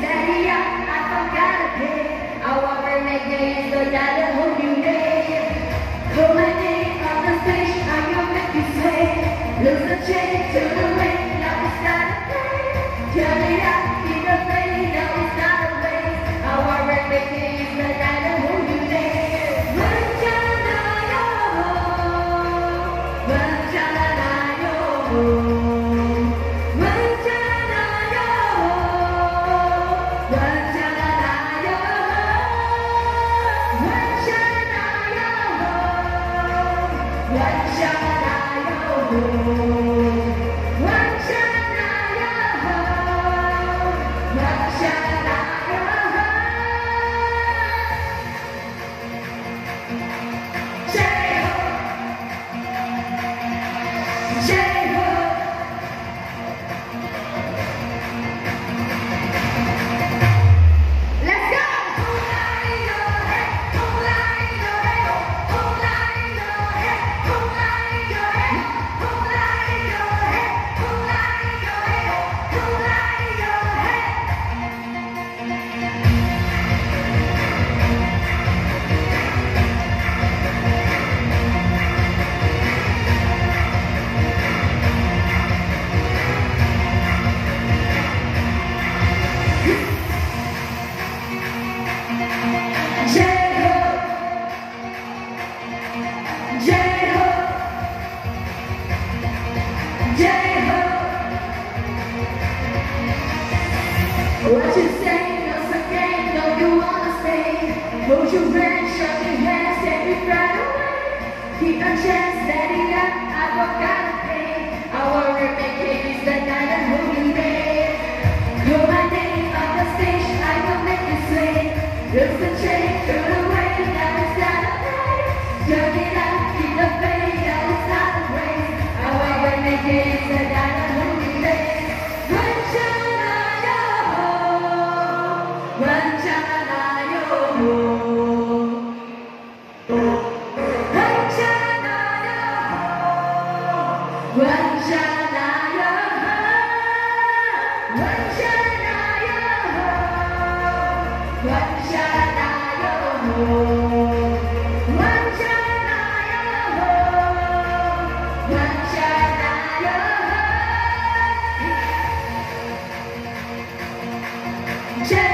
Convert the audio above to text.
daddy, I forgot to pay. Our renegade is the guy that hold you there. Call my name on the stage, I'm gonna make you sway. Lose the chain to the ring, now it's not a play. Turn it up, keep the flame, now it's not a waste. Our renegade is the guy that hold you there. What you say, once again, don't you wanna stay? Hold your hand, shut your hands, take me right away. Keep a chance, daddy, I forgot to pay. Our renegade is the guy that hold you there. Call my name on the stage, I will make you sway. Lose the chain, throw it away, now it's not a play. Turn it up, keep the faith, now it's not a race. Our renegade is the guy that hold you there. Yeah.